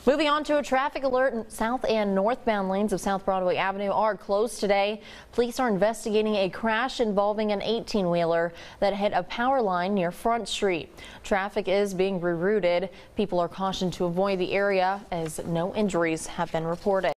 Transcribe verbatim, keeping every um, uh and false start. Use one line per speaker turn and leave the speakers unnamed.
Moving on to a traffic alert, south and northbound lanes of South Broadway Avenue are closed today. Police are investigating a crash involving an eighteen wheeler that hit a power line near Front Street. Traffic is being rerouted. People are cautioned to avoid the area as no injuries have been reported.